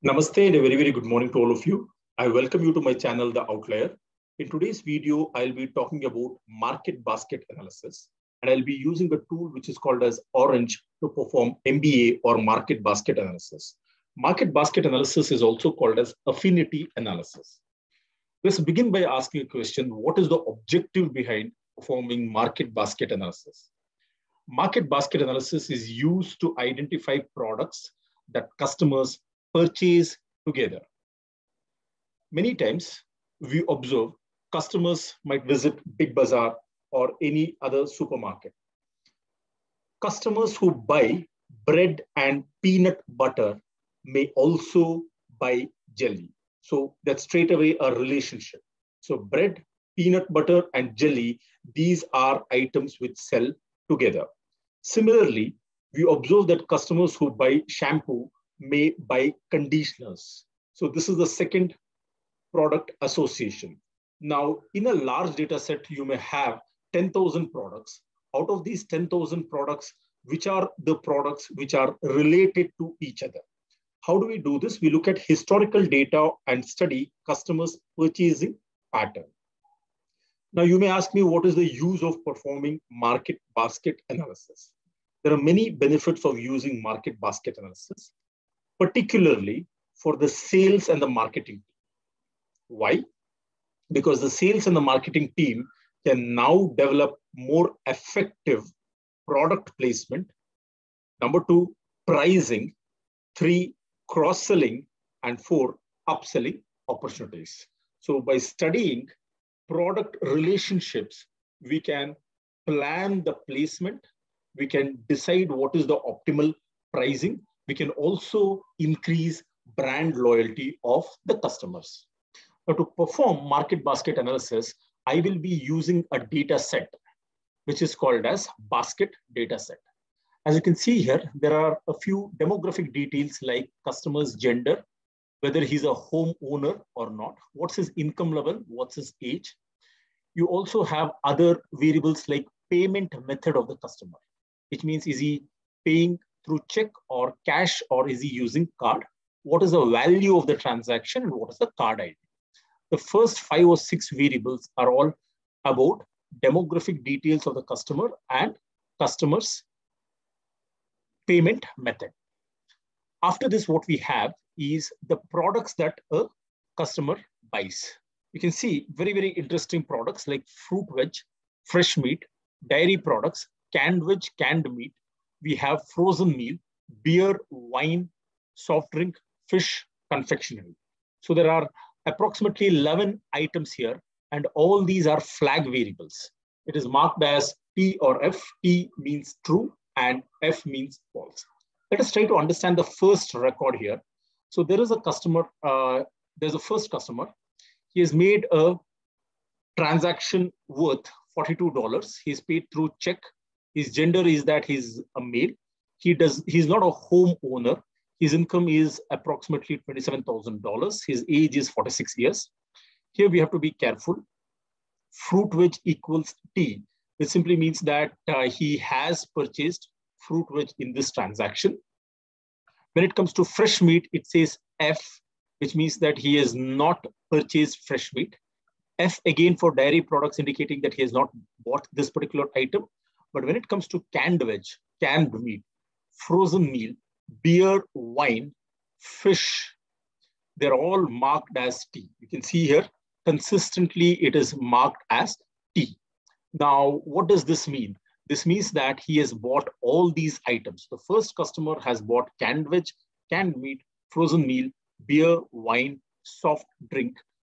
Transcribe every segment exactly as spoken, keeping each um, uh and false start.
Namaste and a very, very good morning to all of you. I welcome you to my channel, The Outlier. In today's video, I'll be talking about market basket analysis, and I'll be using a tool which is called as Orange to perform M B A or market basket analysis. Market basket analysis is also called as affinity analysis. Let's begin by asking a question. What is the objective behind performing market basket analysis? Market basket analysis is used to identify products that customers purchase together. Many times we observe customers might visit Big Bazaar or any other supermarket. Customers who buy bread and peanut butter may also buy jelly. So that's straight away a relationship. So bread, peanut butter, and jelly, these are items which sell together. Similarly, we observe that customers who buy shampoo may buy conditioners. So this is the second product association. Now, in a large data set, you may have ten thousand products. Out of these ten thousand products, which are the products which are related to each other? How do we do this? We look at historical data and study customers' purchasing pattern. Now, you may ask me, what is the use of performing market basket analysis? There are many benefits of using market basket analysis, particularly for the sales and the marketing team. Why? Because the sales and the marketing team can now develop more effective product placement. Number two, pricing. Three, cross-selling. And four, upselling opportunities. So by studying product relationships, we can plan the placement. We can decide what is the optimal pricing. We can also increase brand loyalty of the customers. Now, to perform market basket analysis, I will be using a data set, which is called as basket data set. As you can see here, there are a few demographic details like customer's gender, whether he's a homeowner or not, what's his income level, what's his age. You also have other variables like payment method of the customer, which means is he paying through check or cash, or is he using card? What is the value of the transaction and what is the card I D? The first five or six variables are all about demographic details of the customer and customer's payment method. After this, what we have is the products that a customer buys. You can see very, very interesting products like fruit veg, fresh meat, dairy products, canned veg, canned meat. We have frozen meal, beer, wine, soft drink, fish, confectionery. So there are approximately eleven items here, and all these are flag variables. It is marked as T or F. T means true and F means false. Let us try to understand the first record here. So there is a customer, uh, there's a first customer. He has made a transaction worth forty-two dollars. He's paid through check. His gender is that he's a male. He does, he's not a homeowner. His income is approximately twenty-seven thousand dollars. His age is forty-six years. Here we have to be careful. Fruit veg equals T, which simply means that uh, he has purchased fruit veg in this transaction. When it comes to fresh meat, it says F, which means that he has not purchased fresh meat. F again for dairy products, indicating that he has not bought this particular item. But when it comes to canned veg, canned meat, frozen meal, beer, wine, fish, they're all marked as T. You can see here, consistently it is marked as T. Now, what does this mean? This means that he has bought all these items. The first customer has bought canned veg, canned meat, frozen meal, beer, wine, soft drink,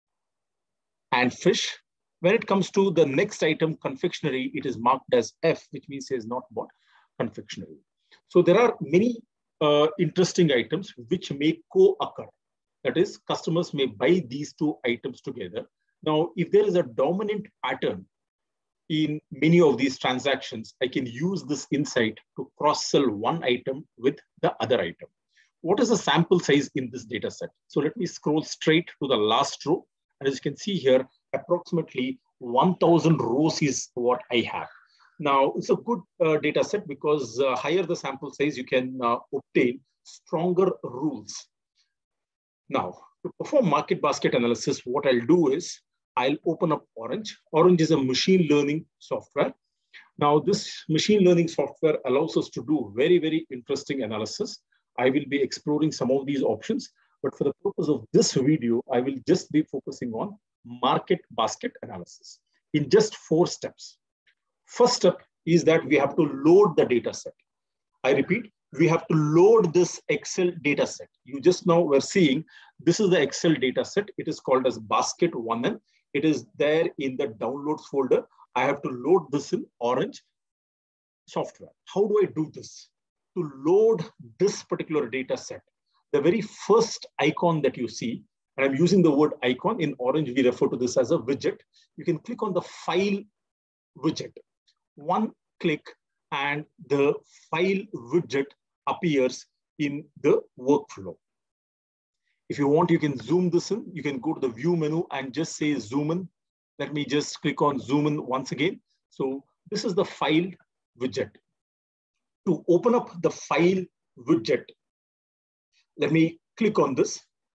and fish. When it comes to the next item, confectionery, it is marked as F, which means he has not bought confectionery. So there are many uh, interesting items which may co-occur. That is, customers may buy these two items together. Now, if there is a dominant pattern in many of these transactions, I can use this insight to cross-sell one item with the other item. What is the sample size in this data set? So let me scroll straight to the last row. And as you can see here, approximately one thousand rows is what I have. Now, it's a good uh, data set because uh, higher the sample size, you can uh, obtain stronger rules. Now, to perform market basket analysis, what I'll do is I'll open up Orange. Orange is a machine learning software. Now, this machine learning software allows us to do very, very interesting analysis. I will be exploring some of these options, but for the purpose of this video, I will just be focusing on market basket analysis in just four steps. First step is that we have to load the data set. I repeat, we have to load this Excel data set. You just now were seeing, this is the Excel data set. It is called as basket one N. It is there in the downloads folder. I have to load this in Orange software. How do I do this? To load this particular data set, the very first icon that you see, and I'm using the word icon, in Orange, we refer to this as a widget. You can click on the file widget. One click and the file widget appears in the workflow. If you want, you can zoom this in. You can go to the view menu and just say zoom in. Let me just click on zoom in once again. So this is the file widget. To open up the file widget, let me click on this.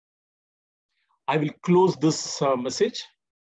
I will close this uh, message.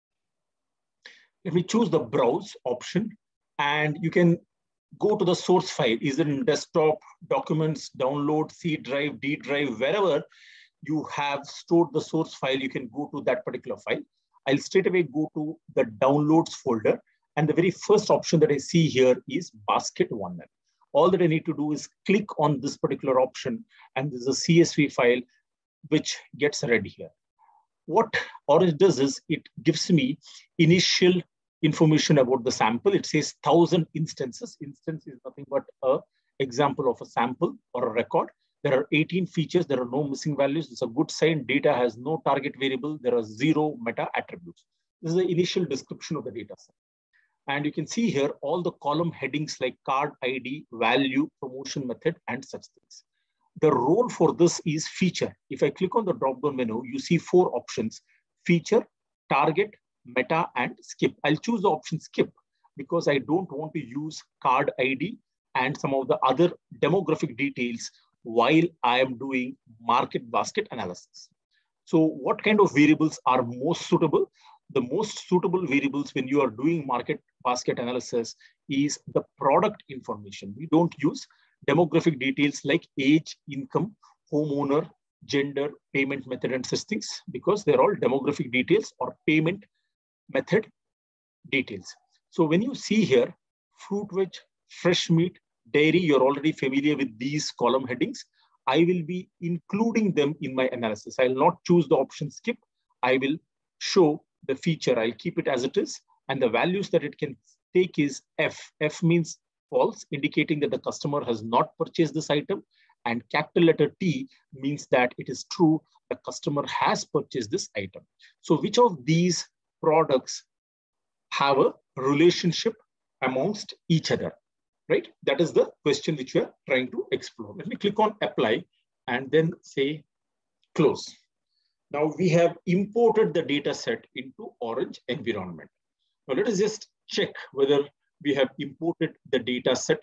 Let me choose the browse option, and you can go to the source file. Is it in desktop, documents, download, C drive, D drive, wherever you have stored the source file, you can go to that particular file. I'll straight away go to the downloads folder. And the very first option that I see here is basket one N. All that I need to do is click on this particular option, and there's a C S V file which gets read here. What Orange does is it gives me initial information about the sample. It says one thousand instances. Instance is nothing but an example of a sample or a record. There are eighteen features. There are no missing values. It's a good sign. Data has no target variable. There are zero meta attributes. This is the initial description of the data set. And you can see here all the column headings like card I D, value, promotion method, and such things. The role for this is feature. If I click on the drop-down menu, you see four options: feature, target, meta, and skip. I'll choose the option skip because I don't want to use card I D and some of the other demographic details while I am doing market basket analysis. So what kind of variables are most suitable? The most suitable variables when you are doing market basket analysis is the product information. We don't use demographic details like age, income, homeowner, gender, payment method, and such things because they're all demographic details or payment method details. So when you see here, fruit, veg, fresh meat, dairy, you're already familiar with these column headings. I will be including them in my analysis. I'll not choose the option skip. I will show the feature. I'll keep it as it is. And the values that it can take is F. F means false, indicating that the customer has not purchased this item. And capital letter T means that it is true, the customer has purchased this item. So which of these products have a relationship amongst each other, right? That is the question which we are trying to explore. Let me click on apply and then say close. Now we have imported the data set into Orange environment. Now let us just check whether we have imported the data set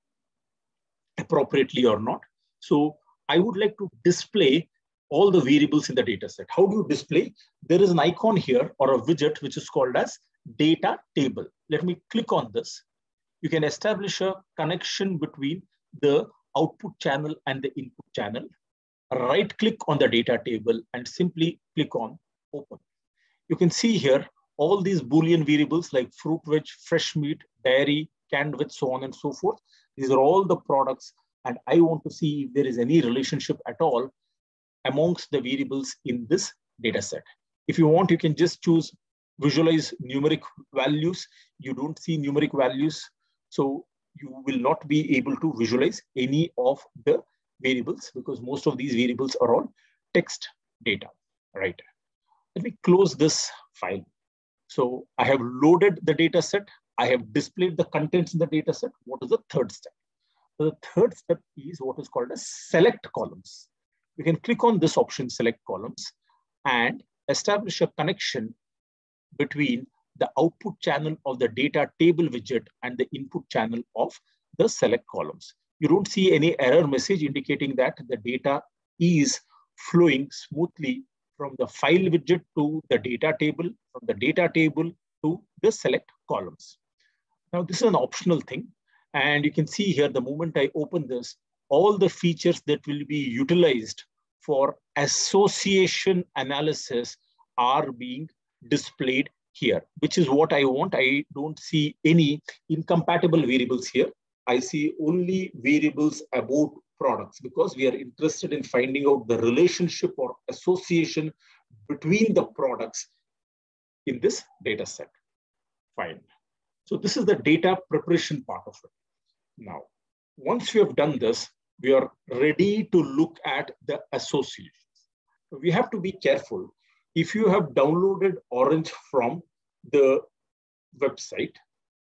appropriately or not. So I would like to display all the variables in the data set. How do you display? There is an icon here or a widget which is called as data table. Let me click on this. You can establish a connection between the output channel and the input channel. Right click on the data table and simply click on open. You can see here all these Boolean variables like fruit, veg, fresh meat, dairy, canned veg, so on and so forth. These are all the products, and I want to see if there is any relationship at all amongst the variables in this data set. If you want, you can just choose visualize numeric values. You don't see numeric values, so you will not be able to visualize any of the variables because most of these variables are all text data, right? Let me close this file. So I have loaded the data set. I have displayed the contents in the data set. What is the third step? So the third step is what is called as select columns. You can click on this option, select columns, and establish a connection between the output channel of the data table widget and the input channel of the select columns. You don't see any error message indicating that the data is flowing smoothly from the file widget to the data table, from the data table to the select columns. Now, this is an optional thing. And you can see here, the moment I open this, all the features that will be utilized for association analysis are being displayed here, which is what I want. I don't see any incompatible variables here. I see only variables about products because we are interested in finding out the relationship or association between the products in this data set. Fine. So this is the data preparation part of it. Now, once we have done this, we are ready to look at the associations. We have to be careful. If you have downloaded Orange from the website,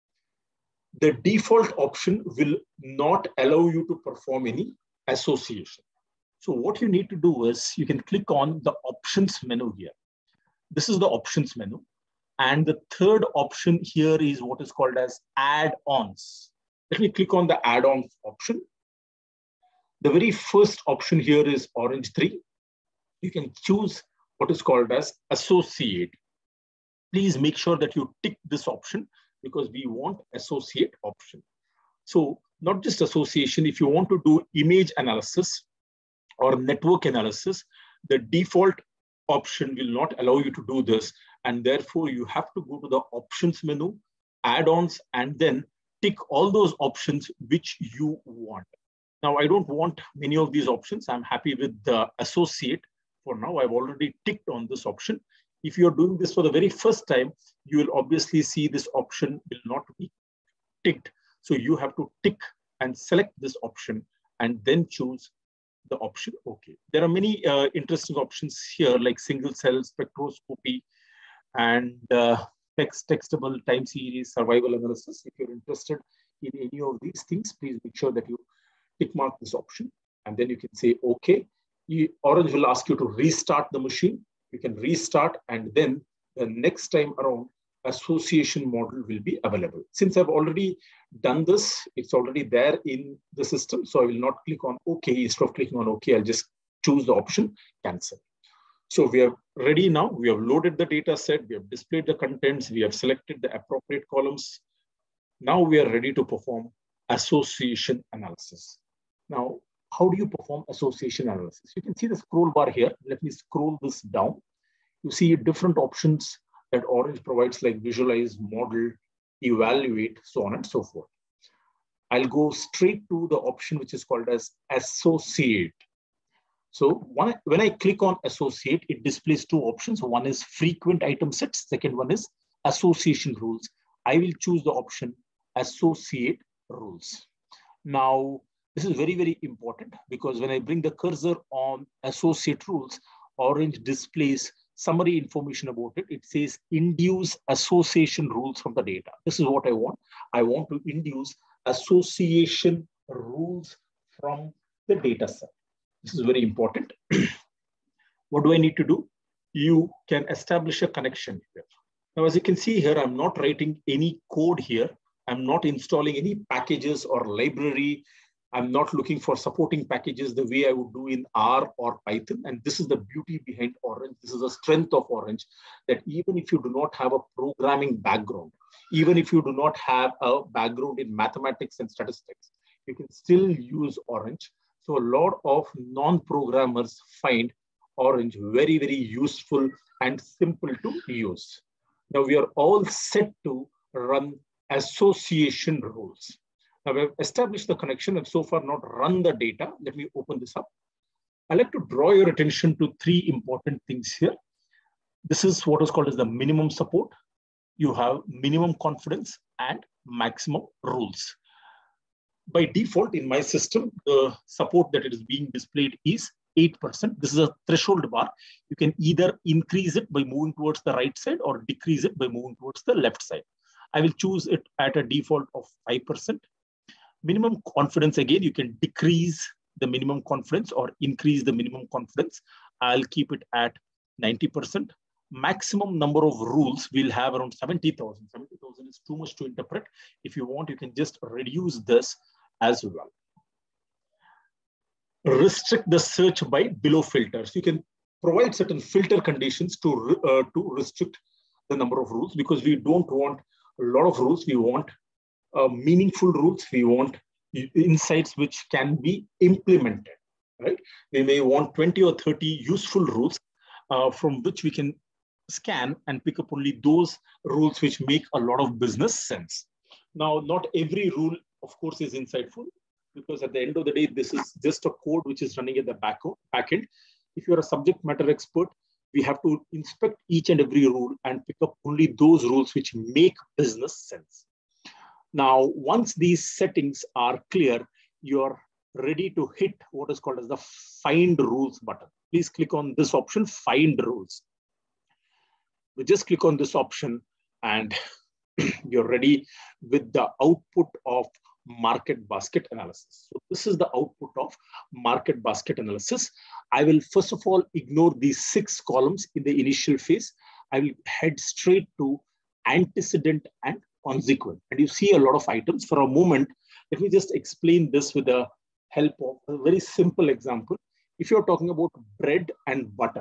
the default option will not allow you to perform any association. So what you need to do is you can click on the options menu here. This is the options menu. And the third option here is what is called as add-ons. Let me click on the add-ons option. The very first option here is Orange three. You can choose what is called as associate. Please make sure that you tick this option because we want associate option. So not just association, if you want to do image analysis or network analysis, the default option will not allow you to do this. And therefore you have to go to the options menu, add-ons, and then tick all those options which you want. Now, I don't want many of these options. I'm happy with the associate for now. I've already ticked on this option. If you're doing this for the very first time, you will obviously see this option will not be ticked. So you have to tick and select this option and then choose the option OK. There are many uh, interesting options here like single cell spectroscopy and uh, text, textable time series survival analysis. If you're interested in any of these things, please make sure that you tick mark this option and then you can say OK. You, Orange will ask you to restart the machine. You can restart and then the next time around association model will be available. Since I've already done this, it's already there in the system. So I will not click on OK. Instead of clicking on OK, I'll just choose the option cancel. So we are ready now. We have loaded the data set. We have displayed the contents. We have selected the appropriate columns. Now we are ready to perform association analysis. Now, how do you perform association analysis? You can see the scroll bar here. Let me scroll this down. You see different options that Orange provides like visualize, model, evaluate, so on and so forth. I'll go straight to the option which is called as associate. So one, when I click on associate, it displays two options. One is frequent item sets. Second one is association rules. I will choose the option associate rules. Now, this is very, very important because when I bring the cursor on associate rules, Orange displays summary information about it. It says induce association rules from the data. This is what I want. I want to induce association rules from the data set. This is very important. What do I need to do? You can establish a connection here. Now, as you can see here, I'm not writing any code here. I'm not installing any packages or library. I'm not looking for supporting packages the way I would do in R or Python. And this is the beauty behind Orange. This is the strength of Orange, that even if you do not have a programming background, even if you do not have a background in mathematics and statistics, you can still use Orange. So a lot of non-programmers find Orange very, very useful and simple to use. Now we are all set to run association rules. Now we have established the connection and so far not run the data. Let me open this up. I'd like to draw your attention to three important things here. This is what is called as the minimum support. You have minimum confidence and maximum rules. By default in my system, the support that it is being displayed is eight percent. This is a threshold bar. You can either increase it by moving towards the right side or decrease it by moving towards the left side. I will choose it at a default of five percent. Minimum confidence, again, you can decrease the minimum confidence or increase the minimum confidence. I'll keep it at ninety percent. Maximum number of rules we'll have around seventy thousand. seventy thousand is too much to interpret. If you want, you can just reduce this as well. Restrict the search by below filters. You can provide certain filter conditions to, uh, to restrict the number of rules, because we don't want a lot of rules. We want uh, meaningful rules. We want insights which can be implemented, right? We may want twenty or thirty useful rules uh, from which we can scan and pick up only those rules which make a lot of business sense. Now, not every rule, of course, is insightful, because at the end of the day, this is just a code which is running at the back end. If you're a subject matter expert, we have to inspect each and every rule and pick up only those rules which make business sense. Now, once these settings are clear, you're ready to hit what is called as the Find Rules button. Please click on this option, Find Rules. We just click on this option and you're ready with the output of market basket analysis. So this is the output of market basket analysis. I will first of all ignore these six columns in the initial phase. I will head straight to antecedent and consequent. And you see a lot of items. For a moment, let me just explain this with the help of a very simple example. If you're talking about bread and butter,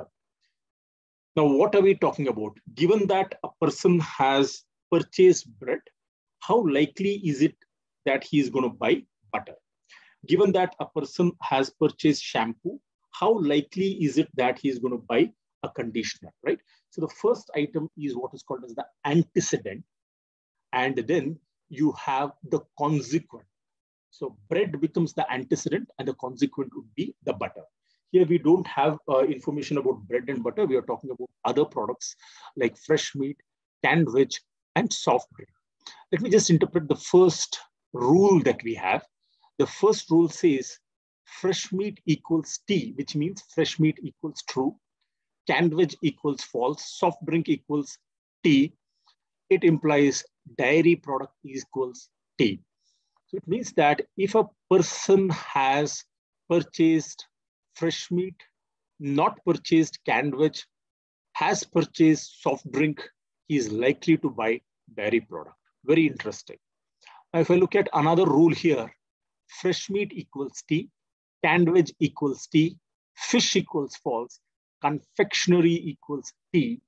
now what are we talking about? Given that a person has purchased bread, how likely is it that he is going to buy butter? Given that a person has purchased shampoo, how likely is it that he is going to buy a conditioner, right? So the first item is what is called as the antecedent, and then you have the consequent. So bread becomes the antecedent and the consequent would be the butter. Here we don't have uh, information about bread and butter. We are talking about other products like fresh meat, canned veg, and soft drink. Let me just interpret the first rule that we have. The first rule says fresh meat equals T, which means fresh meat equals true. Canned veg equals false. Soft drink equals T. It implies dairy product equals T. So it means that if a person has purchased fresh meat, not purchased canned veg, has purchased soft drink, he is likely to buy dairy product. Very interesting. Now, if I look at another rule here, fresh meat equals T, canned veg equals T, fish equals false, confectionery equals T,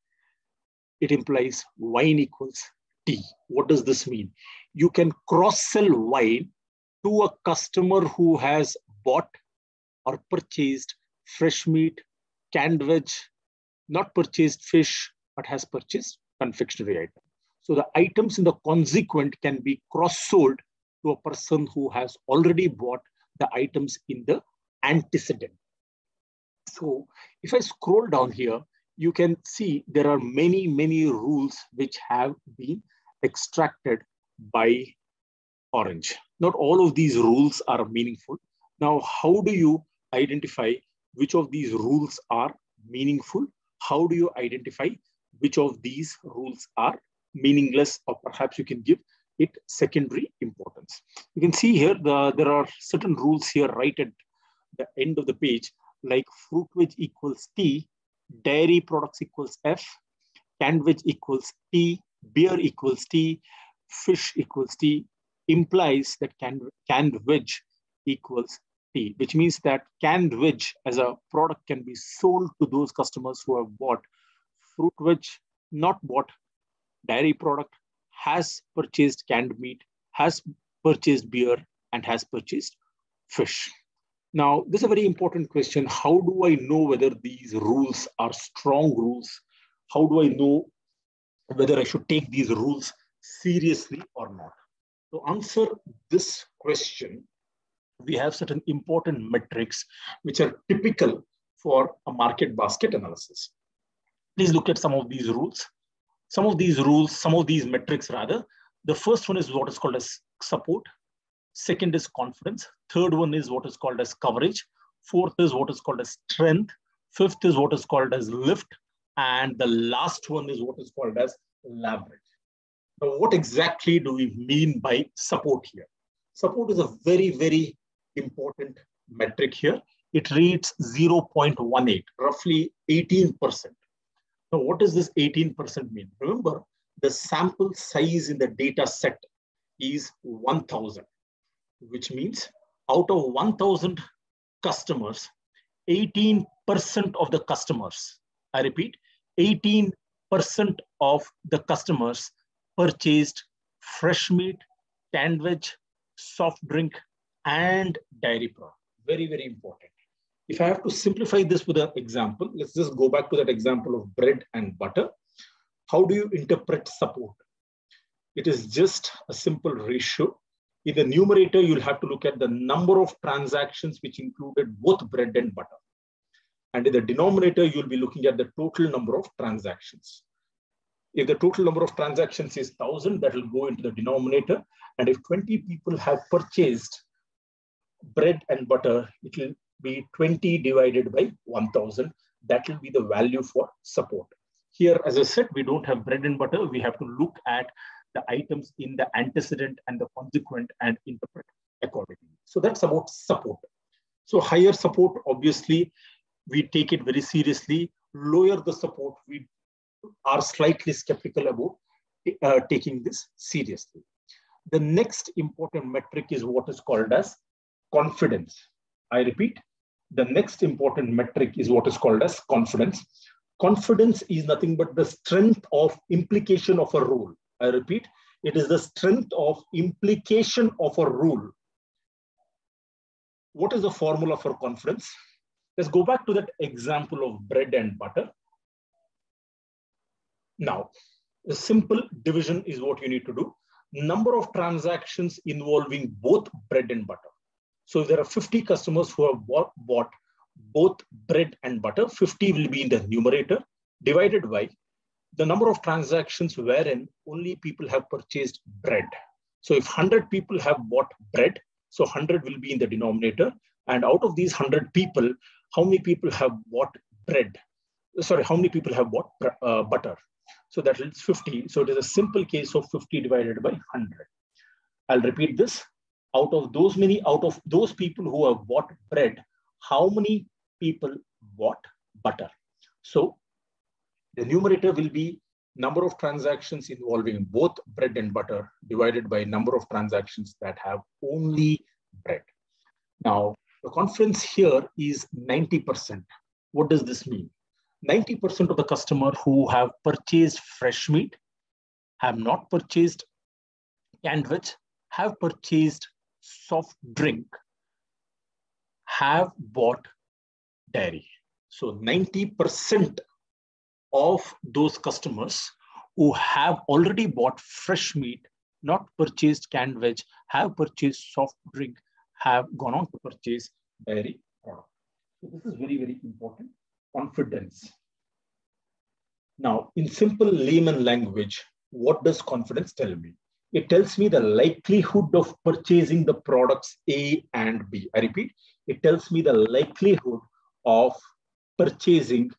it implies wine equals T. What does this mean? You can cross-sell wine to a customer who has bought or purchased fresh meat, canned veg, not purchased fish, but has purchased confectionery item. So the items in the consequent can be cross-sold to a person who has already bought the items in the antecedent. So if I scroll down here, you can see there are many, many rules which have been extracted by Orange. Not all of these rules are meaningful. Now, how do you identify which of these rules are meaningful? How do you identify which of these rules are meaningless, or perhaps you can give it secondary importance? You can see here, the, there are certain rules here right at the end of the page, like fruit veg equals T, dairy products equals F, canned veg equals T, beer equals T, fish equals T, implies that canned, canned veg equals T, which means that canned veg as a product can be sold to those customers who have bought fruit veg, not bought dairy product, has purchased canned meat, has purchased beer, and has purchased fish. Now, this is a very important question. How do I know whether these rules are strong rules? How do I know whether I should take these rules seriously or not? To answer this question, we have certain important metrics which are typical for a market basket analysis. Please look at some of these rules. Some of these rules, some of these metrics rather. The first one is what is called as support. Second is confidence. Third one is what is called as coverage. Fourth is what is called as strength. Fifth is what is called as lift. And the last one is what is called as leverage. Now, what exactly do we mean by support here? Support is a very, very important metric here. It reads zero point one eight, roughly eighteen percent. Now, what does this eighteen percent mean? Remember, the sample size in the data set is one thousand, which means out of one thousand customers, eighteen percent of the customers, I repeat, eighteen percent of the customers purchased fresh meat, canned veg, soft drink, and dairy product. Very, very important. If I have to simplify this with an example, let's just go back to that example of bread and butter. How do you interpret support? It is just a simple ratio. In the numerator, you'll have to look at the number of transactions which included both bread and butter. And in the denominator, you'll be looking at the total number of transactions. If the total number of transactions is one thousand, that will go into the denominator. And if twenty people have purchased bread and butter, it will be twenty divided by one thousand. That will be the value for support. Here, as I said, we don't have bread and butter. We have to look at the items in the antecedent and the consequent and interpret accordingly. So that's about support. So higher support, obviously, we take it very seriously. Lower the support, we are slightly skeptical about uh, taking this seriously. The next important metric is what is called as confidence. I repeat, the next important metric is what is called as confidence. Confidence is nothing but the strength of implication of a rule. I repeat, it is the strength of implication of a rule. What is the formula for confidence? Let's go back to that example of bread and butter. Now, the simple division is what you need to do. Number of transactions involving both bread and butter. So if there are fifty customers who have bought, bought both bread and butter, fifty will be in the numerator, divided by the number of transactions wherein only people have purchased bread. So if one hundred people have bought bread, so one hundred will be in the denominator. And out of these one hundred people, how many people have bought bread? Sorry, how many people have bought uh, butter? So that is fifty. So it is a simple case of fifty divided by one hundred. I'll repeat this. Out of those many, out of those people who have bought bread, how many people bought butter? So the numerator will be number of transactions involving both bread and butter divided by number of transactions that have only bread. Now, the confidence here is ninety percent. What does this mean? ninety percent of the customer who have purchased fresh meat, have not purchased canned veg, have purchased soft drink, have bought dairy. So ninety percent of those customers who have already bought fresh meat, not purchased canned veg, have purchased soft drink, have gone on to purchase dairy product. So this is very, very important. Confidence. Now, in simple layman language, what does confidence tell me? It tells me the likelihood of purchasing the products A and B. I repeat, it tells me the likelihood of purchasing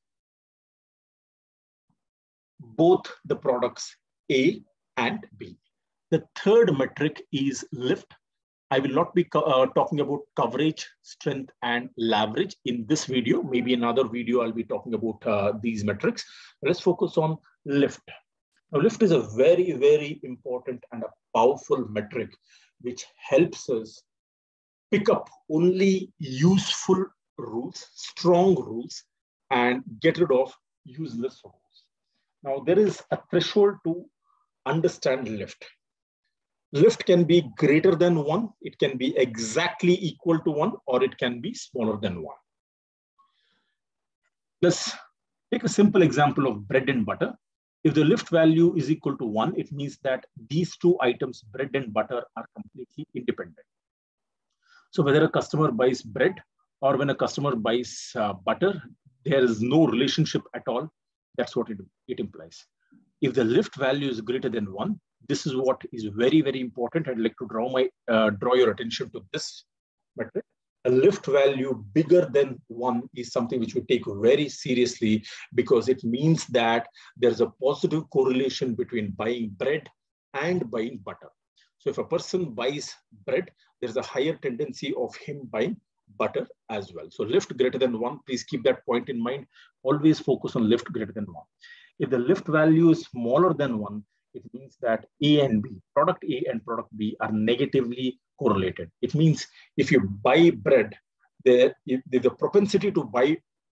both the products A and B. The third metric is lift. I will not be uh, talking about coverage, strength, and leverage in this video. Maybe another video I'll be talking about uh, these metrics. Let's focus on lift. Now, lift is a very, very important and a powerful metric which helps us pick up only useful rules, strong rules, and get rid of useless rules. Now, there is a threshold to understand lift. Lift can be greater than one, it can be exactly equal to one, or it can be smaller than one. Let's take a simple example of bread and butter. If the lift value is equal to one, it means that these two items, bread and butter, are completely independent. So whether a customer buys bread or when a customer buys uh, butter, there is no relationship at all. That's what it, it implies. If the lift value is greater than one, this is what is very, very important. I'd like to draw my uh, draw your attention to this metric. A lift value bigger than one is something which we take very seriously because it means that there's a positive correlation between buying bread and buying butter. So if a person buys bread, there's a higher tendency of him buying butter as well. So lift greater than one, please keep that point in mind. Always focus on lift greater than one. If the lift value is smaller than one, it means that A and B, product A and product B, are negatively correlated. It means if you buy bread, the, the, the propensity to buy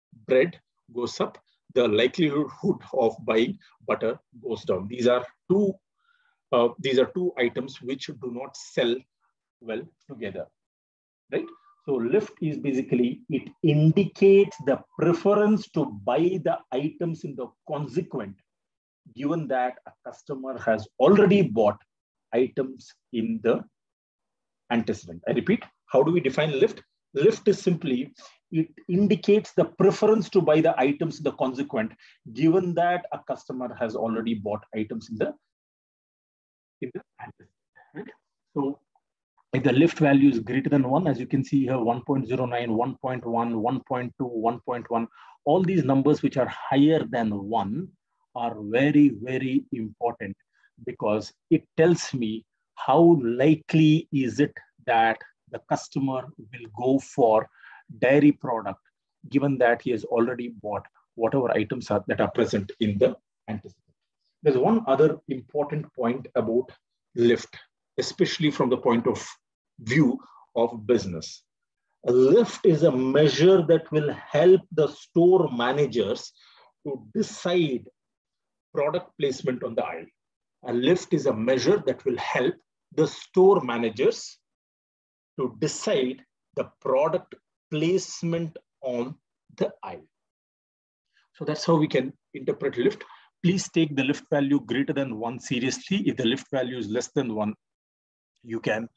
bread goes up, the likelihood of buying butter goes down. These are two, uh, these are two items which do not sell well together, right? So lift is basically, it indicates the preference to buy the items in the consequent, given that a customer has already bought items in the antecedent. I repeat, how do we define lift? Lift is simply, it indicates the preference to buy the items in the consequent, given that a customer has already bought items in the, in the antecedent, right? So if the lift value is greater than one, as you can see here, one point zero nine, one point one, one point two, one point one, all these numbers which are higher than one are very, very important, because it tells me how likely is it that the customer will go for dairy product, given that he has already bought whatever items are that are present in the antecedent. There's one other important point about lift, especially from the point of view of business. A lift is a measure that will help the store managers to decide product placement on the aisle. A lift is a measure that will help the store managers to decide the product placement on the aisle. So that's how we can interpret lift. Please take the lift value greater than one seriously. If the lift value is less than one, you can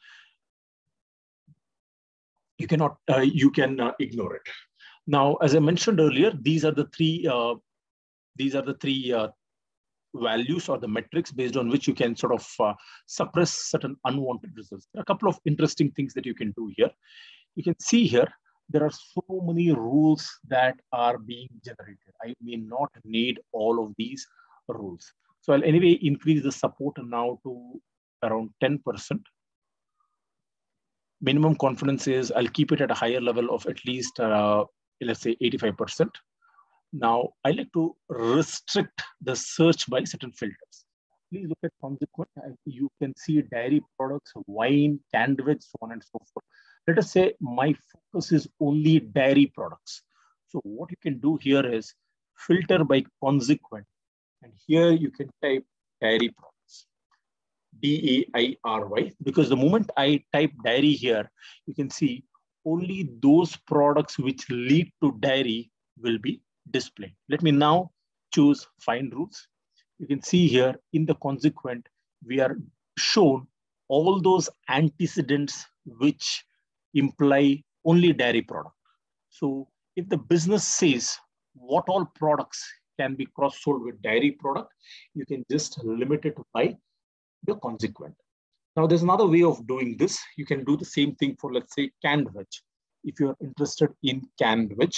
you cannot uh, you can uh, ignore it. Now, as I mentioned earlier, these are the three uh, these are the three uh, values or the metrics based on which you can sort of uh, suppress certain unwanted results. There are a couple of interesting things that you can do here. You can see here, there are so many rules that are being generated. I may not need all of these rules. So I'll anyway increase the support now to around ten percent. Minimum confidence is, I'll keep it at a higher level of at least, uh, let's say eighty-five percent. Now, I like to restrict the search by certain filters. Please look at consequent. You can see dairy products, wine, canned veg, so on and so forth. Let us say my focus is only dairy products. So what you can do here is filter by consequent. And here you can type dairy products, D A I R Y, because the moment I type dairy here, you can see only those products which lead to dairy will be displayed. Let me now choose find rules. You can see here in the consequent, we are shown all those antecedents which imply only dairy product. So if the business says what all products can be cross-sold with dairy product, you can just limit it by the consequent. Now there's another way of doing this. You can do the same thing for, let's say, canned veg. If you're interested in canned veg,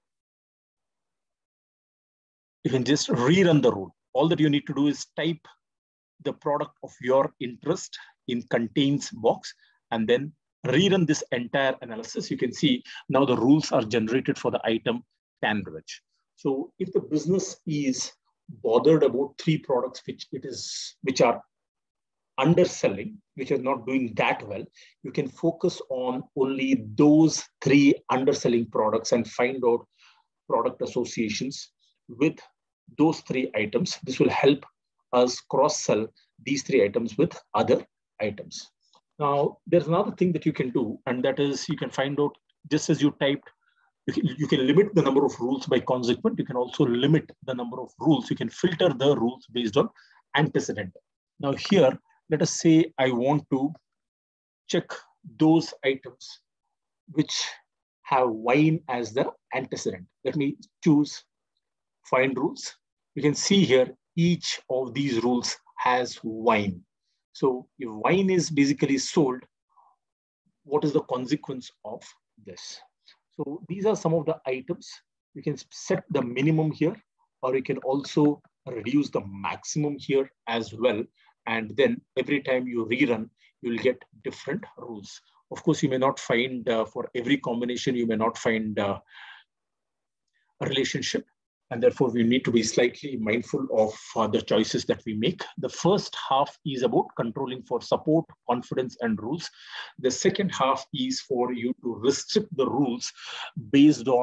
you can just rerun the rule. All that you need to do is type the product of your interest in contains box and then rerun this entire analysis. You can see now the rules are generated for the item canned veg. So if the business is bothered about three products which it is which are underselling, which are not doing that well, you can focus on only those three underselling products and find out product associations with those three items. This will help us cross-sell these three items with other items. Now, there's another thing that you can do, and that is you can find out, just as you typed, you can, you can limit the number of rules by consequent. You can also limit the number of rules. You can filter the rules based on antecedent. Now here, let us say I want to check those items which have wine as the antecedent. Let me choose find rules. You can see here, each of these rules has wine. So if wine is basically sold, what is the consequence of this? So these are some of the items. You can set the minimum here, or you can also reduce the maximum here as well. And then every time you rerun, you'll get different rules. Of course, you may not find uh, for every combination, you may not find uh, a relationship. And therefore, we need to be slightly mindful of uh, the choices that we make. The first half is about controlling for support, confidence, and rules. The second half is for you to restrict the rules based on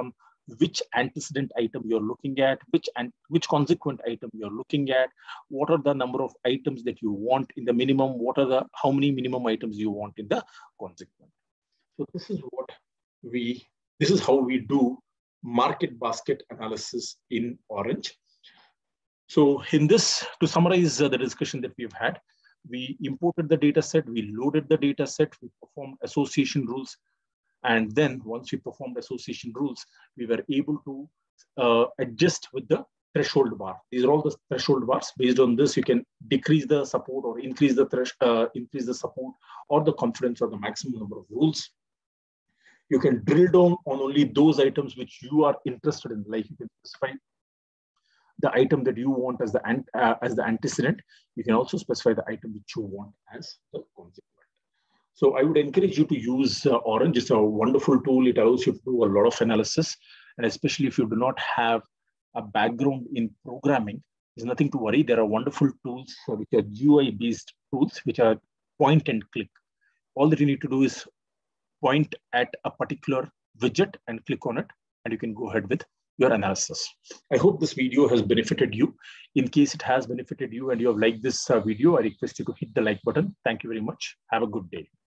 which antecedent item you're looking at, which and which consequent item you're looking at, what are the number of items that you want in the minimum, what are the, how many minimum items you want in the consequent. So this is what we, this is how we do market basket analysis in Orange. So in this, to summarize uh, the discussion that we've had, we imported the data set, we loaded the data set, we performed association rules. And then once we performed association rules, we were able to uh, adjust with the threshold bar. These are all the threshold bars. Based on this, you can decrease the support or increase the thresh, uh, increase the support or the confidence or the maximum number of rules. You can drill down on only those items which you are interested in, like you can specify the item that you want as the uh, as the antecedent. You can also specify the item which you want as the consequent. So I would encourage you to use uh, Orange. It's a wonderful tool. It allows you to do a lot of analysis, and especially if you do not have a background in programming, there's nothing to worry. There are wonderful tools uh, which are U I-based tools, which are point and click. All that you need to do is point at a particular widget and click on it, and you can go ahead with your analysis. I hope this video has benefited you. In case it has benefited you and you have liked this uh, video, I request you to hit the like button. Thank you very much. Have a good day.